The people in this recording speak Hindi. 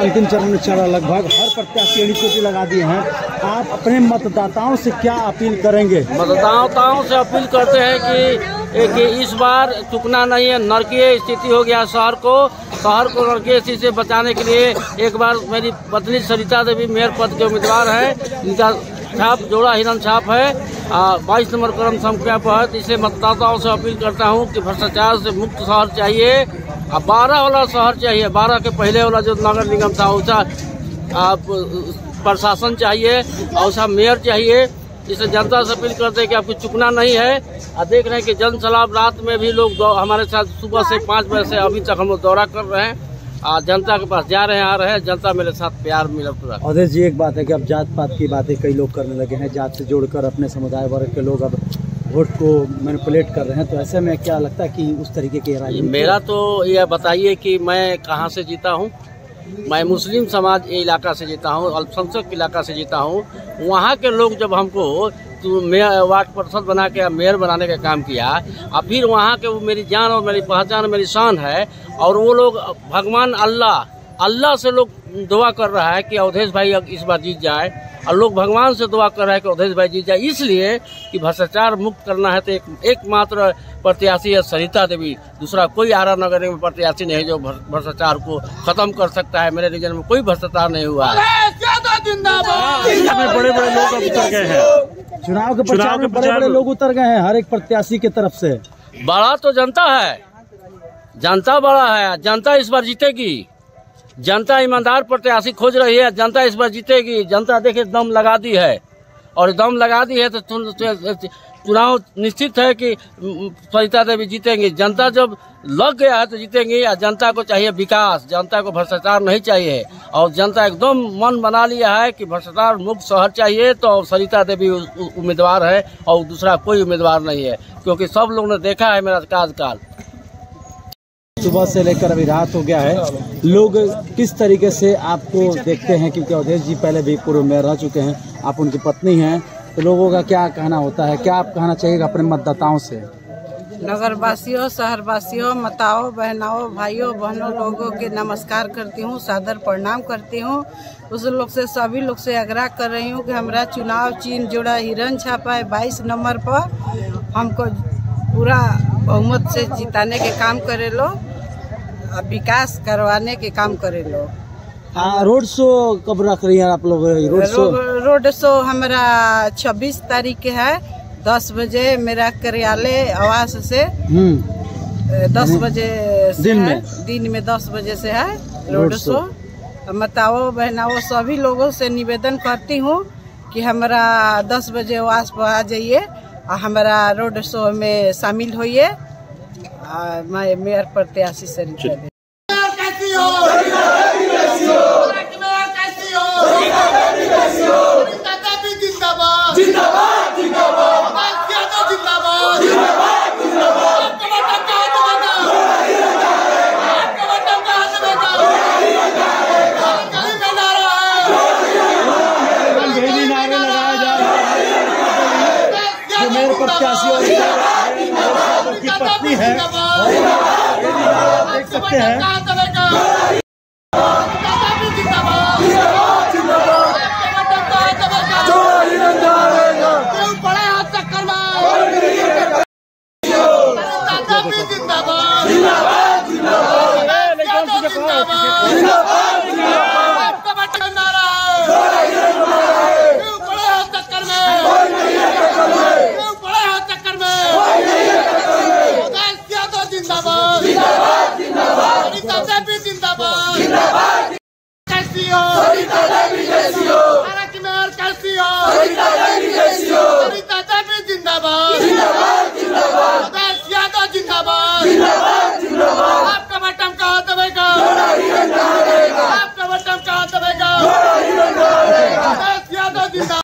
अंतिम चरण में चल रहा, लगभग हर प्रत्याशी एड़ी चोटी लगा दिए हैं। आप अपने मतदाताओं से क्या अपील करेंगे? मतदाताओं से अपील करते हैं कि इस बार चुकना नहीं है। नरकीय स्थिति हो गया शहर को नरकीय स्थिति से बचाने के लिए एक बार मेरी पत्नी सरिता देवी मेयर पद के उम्मीदवार है। इनका छाप जोड़ा हिरन छाप है 22 नंबर क्रम संख्या पर। इससे मतदाताओं से अपील करता हूं कि भ्रष्टाचार से मुक्त शहर चाहिए। 12 वाला शहर चाहिए। 12 के पहले वाला जो नगर निगम था उसका प्रशासन चाहिए और उसका मेयर चाहिए। इससे जनता से अपील करते हैं कि आपको चुकना नहीं है। देख रहे हैं कि जन सलाब रात में भी लोग हमारे साथ सुबह से 5 बजे से अभी तक हम लोग दौरा कर रहे हैं। जनता के पास जा रहे हैं, आ रहे हैं। जनता मेरे साथ प्यार मिला पूरा। अवधेश जी, एक बात है कि अब जात पात की बातें कई लोग करने लगे हैं, जात से जोड़कर अपने समुदाय वर्ग के लोग अब वोट को मैनिपुलेट कर रहे हैं। तो ऐसे में क्या लगता है कि उस तरीके की राजनीति? मेरा तो यह बताइए कि मैं कहाँ से जीता हूँ। मैं मुस्लिम समाज इलाका से जीता हूँ, अल्पसंख्यक इलाका से जीता हूँ। वहाँ के लोग जब हमको वार्ड पार्षद बना के मेयर बनाने का काम किया, और फिर वहाँ के वो मेरी जान और मेरी पहचान मेरी शान है। और वो लोग भगवान अल्लाह से लोग दुआ कर रहा है कि अवधेश भाई इस बार जीत जाए, और लोग भगवान से दुआ कर रहे हैं कि अवधेश भाई जीत जाए। इसलिए कि भ्रष्टाचार मुक्त करना है तो एकमात्र प्रत्याशी है सरिता देवी। दूसरा कोई आरा नगर में प्रत्याशी नहीं है जो भ्रष्टाचार को खत्म कर सकता है। मेरे रीजन में कोई भ्रष्टाचार नहीं हुआ है। बड़े बड़े लोग उतर गए हैं चुनाव के प्रचार में, बड़े लोग उतर गए हैं हर एक प्रत्याशी की तरफ से। बड़ा तो जनता है, जनता बड़ा है। जनता इस बार जीतेगी। जनता ईमानदार प्रत्याशी खोज रही है। जनता इस बार जीतेगी। जनता देखे दम लगा दी है, और दम लगा दी है तो चुनाव निश्चित है कि सरिता देवी जीतेंगी। जनता जब लग गया है तो जीतेंगी। और जनता को चाहिए विकास, जनता को भ्रष्टाचार नहीं चाहिए। और जनता एकदम मन बना लिया है कि भ्रष्टाचार मुक्त शहर चाहिए, तो सरिता देवी उम्मीदवार है और दूसरा कोई उम्मीदवार नहीं है। क्योंकि सब लोगों ने देखा है मेरा कार्यकाल। सुबह से लेकर अभी रात हो गया है, लोग किस तरीके से आपको देखते हैं? क्योंकि अवधेश जी पहले भी पूर्व मेयर रह चुके हैं, आप उनकी पत्नी हैं, तो लोगों का क्या कहना होता है? क्या आप कहना चाहिएगा अपने मतदाताओं से? नगरवासियों, शहरवासियों, माताओं, बहनाओं, भाइयों, बहनों लोगों के नमस्कार करती हूँ, सादर प्रणाम करती हूँ। उस लोग से, सभी लोग से आग्रह कर रही हूँ कि हमारा चुनाव चिन्ह जोड़ा हिरन छापा है 22 नंबर पर। हमको पूरा बहुमत से जिताने के काम करे लो, विकास करवाने के काम करे लो। रोड शो कब रख रही हैं आप लोग? रोड शो हमारा 26 तारीख के है। 10 बजे मेरा कार्यालय आवास से 10 बजे दिन में 10 बजे से है रोड शो। माताओं, बहनाओं, सभी लोगों से निवेदन करती हूँ कि हमारा 10 बजे आवास पर आ जाइए और हमारा रोड शो में शामिल होइए। मैं मेयर प्रत्याशी सरिता देवी। मेरे प्रत्याशी की पत्नी है, देख सकते हैं।